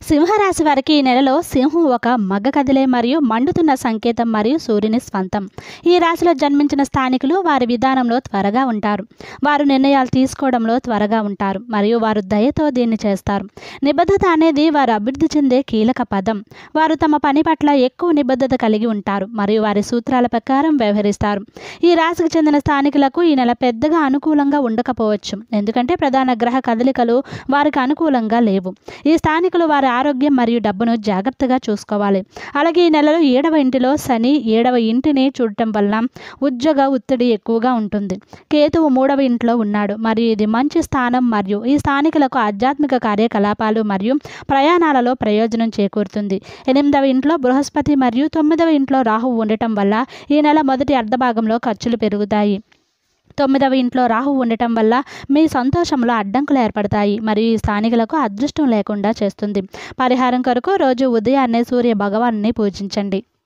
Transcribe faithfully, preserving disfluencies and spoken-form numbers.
సింహరాశి వారికి ఈ నెలలో సింహం ఒక మగ్గ కదిలే మరియు మండుతున్న సంకేతం మరియు సూర్యుని స్వంతం. ఈ రాశిలో జన్మించిన స్థానికులు వారి విధానంలో త్వరగా ఉంటారు. వారు నిర్ణయాలు తీసుకోవడంలో త్వరగా ఉంటారు మరియు వారు దయతో దీన్ని చేస్తారు. నిబద్ధత అనేది వారు అభివృద్ధి చెందే కీలక పదం. వారు తమ పని పట్ల ఎక్కువ నిబద్ధత కలిగి ఉంటారు మరియు వారి సూత్రాల ప్రకారం వ్యవహరిస్తారు. ఈ రాశికి చెందిన స్థానికులకు ఈ నెల పెద్దగా అనుకూలంగా ఉండకపోవచ్చు, ఎందుకంటే ప్రధాన గ్రహ కదలికలు వారికి అనుకూలంగా లేవు. ఈ స్థానికులు వారి ఆరోగ్యం మరియు డబ్బును జాగ్రత్తగా చూసుకోవాలి. అలాగే ఈ నెలలో ఏడవ ఇంటిలో శని ఏడవ ఇంటిని చూడటం వల్ల ఉద్యోగ ఒత్తిడి ఎక్కువగా ఉంటుంది. కేతువు మూడవ ఇంట్లో ఉన్నాడు మరియు ఇది మంచి స్థానం మరియు ఈ స్థానికులకు ఆధ్యాత్మిక కార్యకలాపాలు మరియు ప్రయాణాలలో ప్రయోజనం చేకూరుతుంది. ఎనిమిదవ ఇంట్లో బృహస్పతి మరియు తొమ్మిదవ ఇంట్లో రాహువు ఉండటం వల్ల ఈ నెల మొదటి అర్ధభాగంలో ఖర్చులు పెరుగుతాయి. తొమ్మిదవ ఇంట్లో రాహు ఉండటం వల్ల మీ సంతోషంలో అడ్డంకులు ఏర్పడతాయి మరియు ఈ స్థానికులకు అదృష్టం లేకుండా చేస్తుంది. పరిహారం కొరకు రోజు ఉదయాన్నే సూర్య భగవాన్ని పూజించండి.